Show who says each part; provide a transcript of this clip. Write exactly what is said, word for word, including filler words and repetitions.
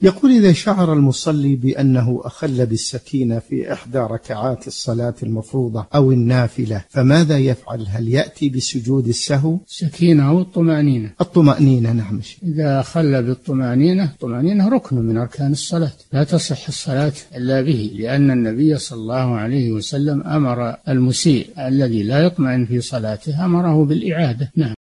Speaker 1: يقول: إذا شعر المصلي بأنه أخل بالسكينة في إحدى ركعات الصلاة المفروضة أو النافلة فماذا يفعل؟ هل يأتي بسجود السهو؟
Speaker 2: السكينة أو الطمأنينة؟
Speaker 1: الطمأنينة، نعم.
Speaker 2: إذا أخل بالطمأنينة، الطمأنينة ركن من أركان الصلاة، لا تصح الصلاة إلا به، لأن النبي صلى الله عليه وسلم أمر المسيء الذي لا يطمئن في صلاته أمره بالإعادة. نعم.